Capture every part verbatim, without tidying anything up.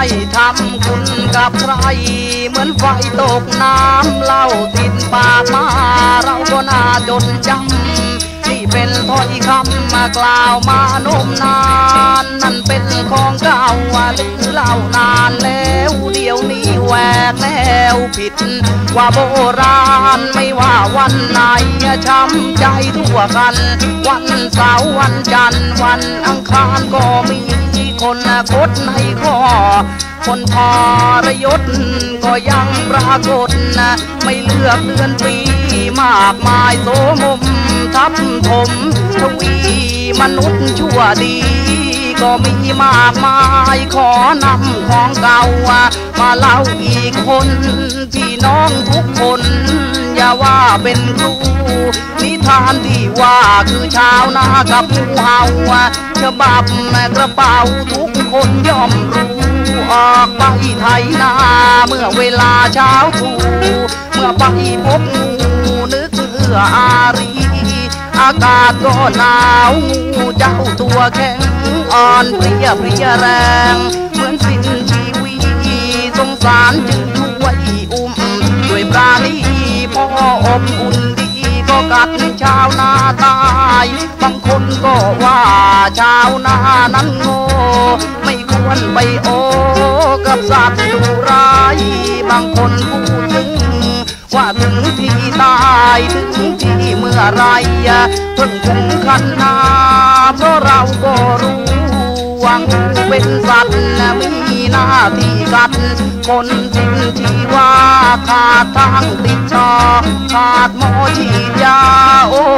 ทำคุณกับใครเหมือนไฟตกน้ำเล่าติดปากมาเราก็น่าจดจำนี่เป็นถ้อยคำมากล่าวมานมนานนั่นเป็นของเก่าหรือเล่านานแล้วเดี๋ยวนี้แหวกแนวผิดว่าโบราณไม่ว่าวันไหนช้ำใจทั่วกันวันเสาร์วันจันทร์วันอังคารก็มีคนคดในข้อคนพรยศก็ยังปรากฏไม่เลือกเดือนปีมากมายโสมมทับถมทวีมนุษย์ชั่วดีก็มีมากมายขอนำของเก่ามาเล่าอีกคนพี่น้องทุกคนอย่าว่าเป็นครูนิทานที่ว่าคือชาวนากับงูเห่าฉบับกระเป๋าทุกคนย่อมรู้ออกไปไถนาเมื่อเวลาเช้าตรู่เมื่อไปพบงูนึกเอื้ออารีอากาศก็หนาวงูเจ้าตัวแข็งอ่อนเพลียเพลียแรงเหมือนสิ้นชีวิตสงสารจึงช่วยอุ้มด้วยปราณีพออบอุ่นดีก็กัดชาวนาตายบางคนก็ว่าชาวนานั้นโง่ไม่ควรไปโอ้กับสัตว์ดุร้ายบางคนพูดถึงว่าถึงที่ตายถึงที่เมื่อไรเพิ่งถึงคันนาเพราะเราก็รู้ว่างูเป็นสัตว์มีหน้าที่กัดคนสิ้นที่ว่าขาดทางติดต่อขาดหมอฉีดยาโอ้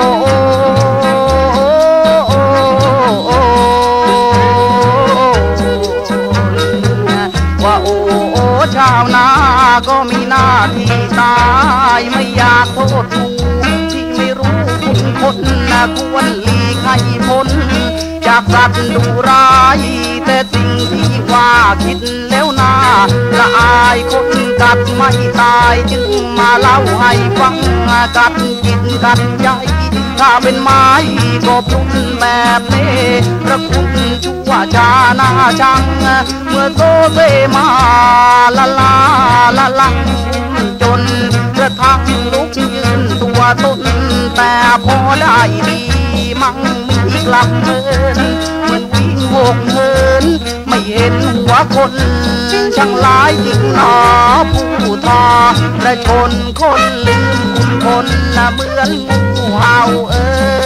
ว่าโอ้ชาวนาก็มีหน้าที่ตายไม่อยากโทษงูที่ไม่รู้คุณคนนะควรหลีกให้พ้นจากสัตว์ดุร้ายแต่สิ่งที่ว่าคิดแล้วนาละอายคนกัดไม่ตายจึงมาเล่าให้ฟังกัดจิตกัดใจถ้าเป็นไม้ก็พรุนแบบนี้พระคุณชั่วชาหน้าชังเมื่อโตเสมาละลาละลังจนกระทั่งลุกยืนตัวตนแต่พอได้ดีมั่งมีกลับเดินเหมือนวิ่งวงเหินไม่เห็นหัวคนช่างหลายยิ่งหนอผู้ทอและชนคนลืมคุณคนละเหมือนงูเห่าเออ